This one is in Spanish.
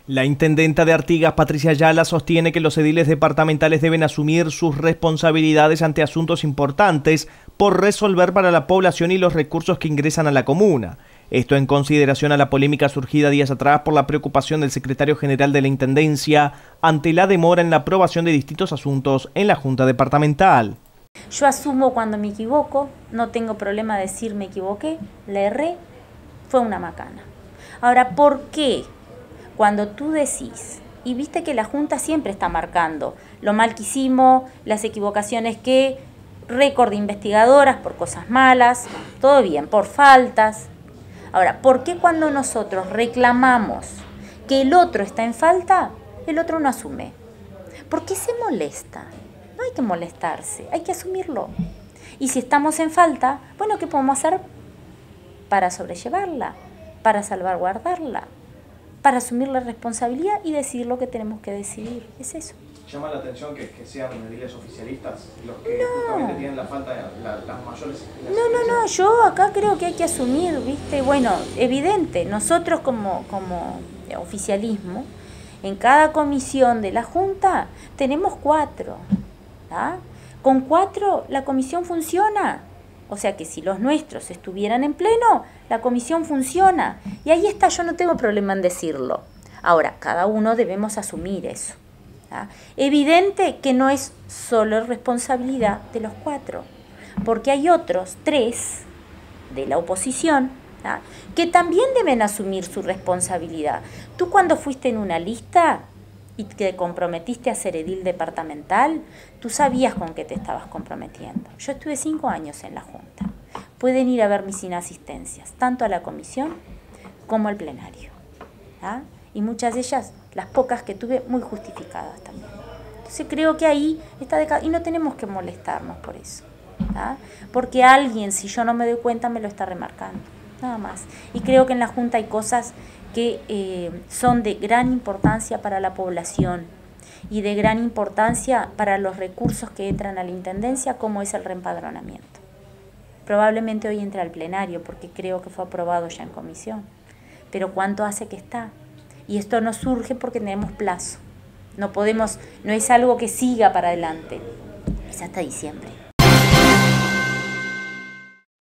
La intendenta de Artigas, Patricia Ayala, sostiene que los ediles departamentales deben asumir sus responsabilidades ante asuntos importantes por resolver para la población y los recursos que ingresan a la comuna. Esto en consideración a la polémica surgida días atrás por la preocupación del secretario general de la Intendencia ante la demora en la aprobación de distintos asuntos en la Junta Departamental. Yo asumo cuando me equivoco, no tengo problema de decir me equivoqué, la erré, fue una macana. Ahora, ¿por qué? Cuando tú decís, y viste que la Junta siempre está marcando lo mal que hicimos, las equivocaciones que, récord de investigadoras por cosas malas, todo bien, por faltas. Ahora, ¿por qué cuando nosotros reclamamos que el otro está en falta, el otro no asume? ¿Por qué se molesta? No hay que molestarse, hay que asumirlo. Y si estamos en falta, bueno, ¿qué podemos hacer para sobrellevarla, para salvaguardarla? Para asumir la responsabilidad y decir lo que tenemos que decidir. Es eso. ¿Llama la atención que sean ediles oficialistas los que justamente tienen la falta de las mayores? No, yo acá creo que hay que asumir, ¿viste? Bueno, evidente, nosotros como oficialismo, en cada comisión de la Junta tenemos 4. ¿Ah? Con 4 la comisión funciona. O sea que si los nuestros estuvieran en pleno, la comisión funciona. Y ahí está, yo no tengo problema en decirlo. Ahora, cada uno debemos asumir eso. ¿Ah? Evidente que no es solo responsabilidad de los 4, porque hay otros 3 de la oposición, ¿ah?, que también deben asumir su responsabilidad. Tú cuando fuiste en una lista y te comprometiste a ser edil departamental, tú sabías con qué te estabas comprometiendo. Yo estuve 5 años en la Junta. Pueden ir a ver mis inasistencias, tanto a la comisión como al plenario. ¿Ah? Y muchas de ellas, las pocas que tuve, muy justificadas también. Entonces creo que ahí está y no tenemos que molestarnos por eso. ¿Ah? Porque alguien, si yo no me doy cuenta, me lo está remarcando. Nada más. Y creo que en la Junta hay cosas que son de gran importancia para la población y de gran importancia para los recursos que entran a la Intendencia, como es el reempadronamiento. Probablemente hoy entra al plenario porque creo que fue aprobado ya en comisión. Pero ¿cuánto hace que está? Y esto no surge porque tenemos plazo. No es algo que siga para adelante. Es hasta diciembre.